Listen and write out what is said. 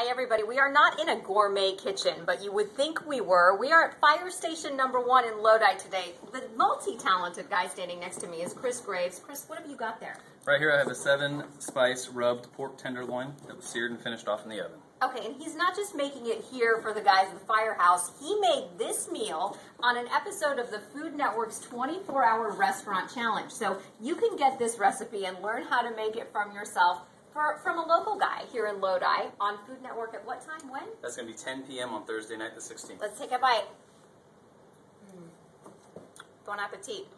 Hi everybody, we are not in a gourmet kitchen, but you would think we were. We are at Fire Station number 1 in Lodi today. The multi-talented guy standing next to me is Chris Graves. Chris, what have you got there? Right here I have a 7-spice rubbed pork tenderloin that was seared and finished off in the oven. Okay, and he's not just making it here for the guys at the Firehouse. He made this meal on an episode of the Food Network's 24-hour restaurant challenge. So you can get this recipe and learn how to make it from yourself from a local guy here in Lodi on Food Network at what time, when? That's going to be 10 p.m. on Thursday night the 16th. Let's take a bite. Bon appetit.